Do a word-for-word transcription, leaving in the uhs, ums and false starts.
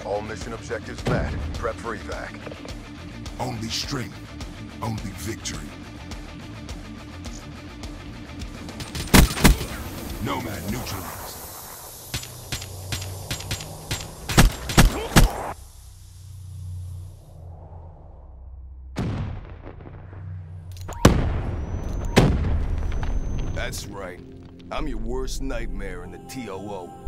All mission objectives met. Prep for evac. Only strength. Only victory. Nomad neutralized. That's right. I'm your worst nightmare in the T O O.